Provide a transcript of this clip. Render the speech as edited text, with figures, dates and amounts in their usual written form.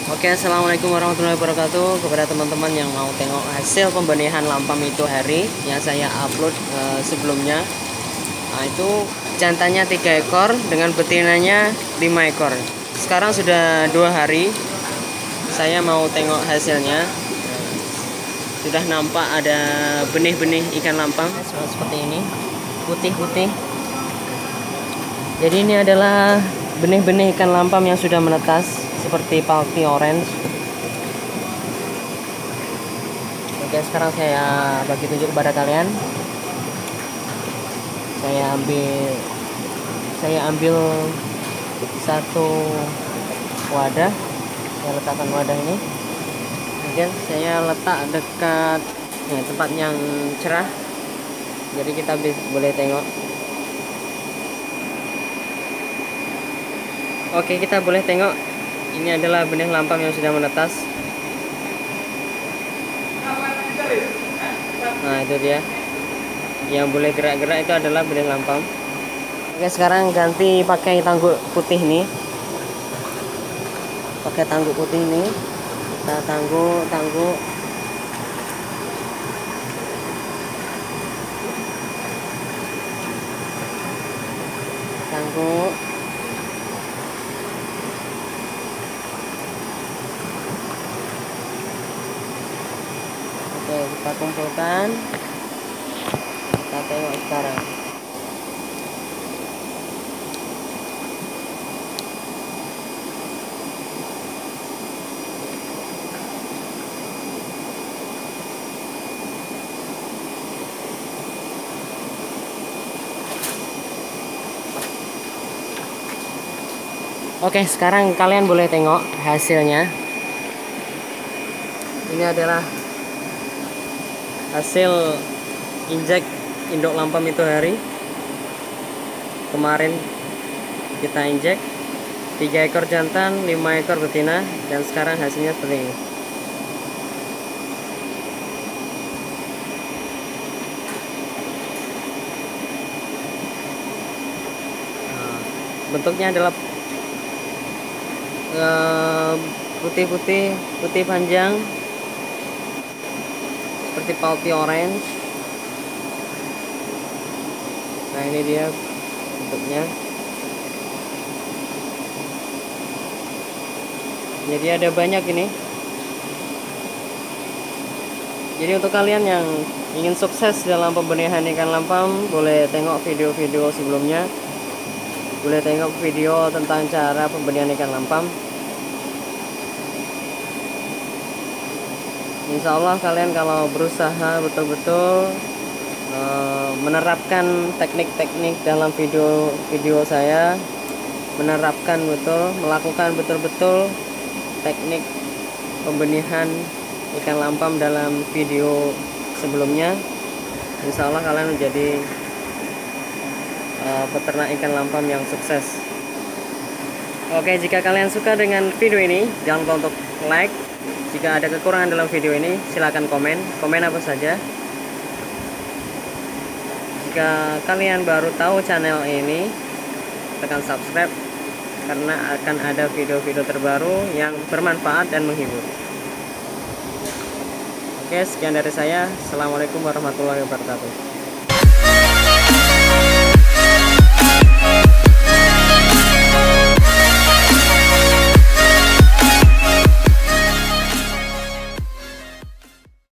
Oke, assalamualaikum warahmatullahi wabarakatuh. Kepada teman-teman yang mau tengok hasil pembenihan lampam itu hari yang saya upload sebelumnya, nah, itu jantannya 3 ekor dengan betinanya 5 ekor. Sekarang sudah 2 hari saya mau tengok hasilnya. Sudah nampak ada benih-benih ikan lampam seperti ini, putih-putih. Jadi ini adalah benih-benih ikan lampam yang sudah menetas seperti palti orange. Oke, sekarang saya bagi tunjuk kepada kalian. Saya ambil satu wadah. Saya letakkan wadah ini. Kemudian saya letak dekat tempat yang cerah. Jadi kita boleh tengok. Oke, kita boleh tengok. Ini adalah benih lampam yang sudah menetas. Nah, itu dia. Yang boleh gerak-gerak itu adalah benih lampam. Oke, sekarang ganti pakai tangguk putih nih. Pakai tangguk putih ini. Kita tangguk. Tangguk. Oke, kita kumpulkan. Kita tengok sekarang. Oke, sekarang kalian boleh tengok hasilnya. Ini adalah hasil injek induk lampam itu hari kemarin. Kita injek 3 ekor jantan, 5 ekor betina, dan sekarang hasilnya seperti ini. Nah, bentuknya adalah putih panjang seperti palti orange. Nah, ini dia bentuknya. Jadi ada banyak ini. Jadi untuk kalian yang ingin sukses dalam pembenihan ikan lampam, boleh tengok video-video sebelumnya. Boleh tengok video tentang cara pembenihan ikan lampam. Insya Allah kalian kalau berusaha betul-betul menerapkan teknik-teknik dalam video saya, melakukan betul-betul teknik pembenihan ikan lampam dalam video sebelumnya, insya Allah kalian menjadi peternak ikan lampam yang sukses. Oke, jika kalian suka dengan video ini, jangan lupa untuk like. Jika ada kekurangan dalam video ini, silahkan komen apa saja. Jika kalian baru tahu channel ini, tekan subscribe karena akan ada video-video terbaru yang bermanfaat dan menghibur. Oke, sekian dari saya. Assalamualaikum warahmatullahi wabarakatuh.